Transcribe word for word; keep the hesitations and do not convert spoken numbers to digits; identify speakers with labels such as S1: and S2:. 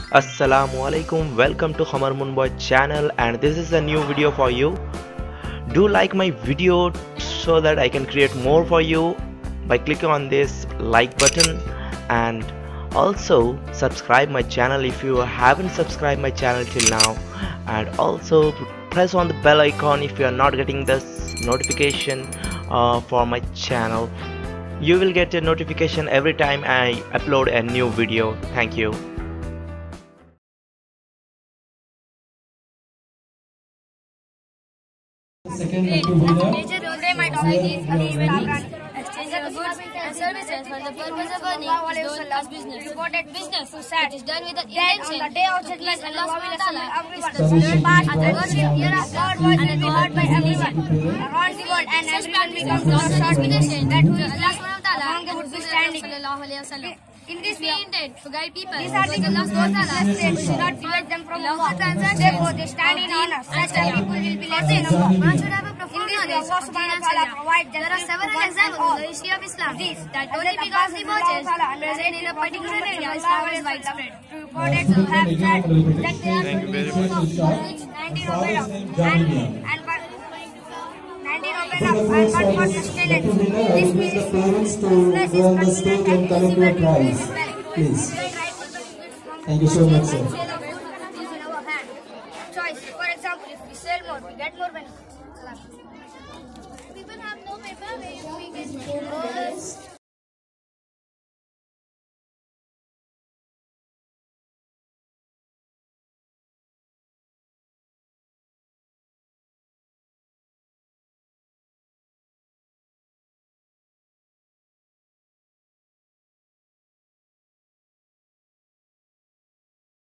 S1: Assalamu alaikum, welcome to Qamar MoonBoy channel, and this is a new video for you. Do like my video so that I can create more for you by clicking on this like button, and also subscribe my channel if you haven't subscribed my channel till now, and also press on the bell icon if you are not getting this notification uh, for my channel. You will get a notification every time I upload a new video. Thank you.
S2: Second lucky winner. Today my topic is exchange of goods and services for the purpose of earning is known as business. Reported business it is done with the intention on the day of judgment Allah subhanahu wa ta'ala is considered part of the worship hereof. God was and be heard by everyone around the world, and everyone becomes God's certification that who is Allah subhanahu wa ta'ala would be standing sallallahu alayhi wa sallam. In this we intend to guide people. These articles Allah subhanahu wa ta'ala said should not prevent them from lawful transactions. Therefore they stand in honor such that people will be less in number. One should have a profound knowledge of Allah subhanahu wa ta'ala provides. There are several examples in the history of Islam that only because the merchants present in a particular area Islam is widespread. Reported to have said that they are nineteen Obeda and and nineteen Obeda and one for sustenance. This means business is considered an easy way to increase wealth.
S3: Please. Thank you so much, sir.
S2: Choice. For example, if we sell more, we get more benefits.
S4: People have no paper where we get